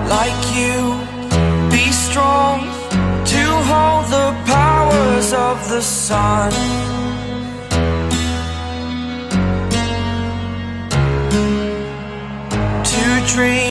like you. Be strong to hold the powers of the sun. To dream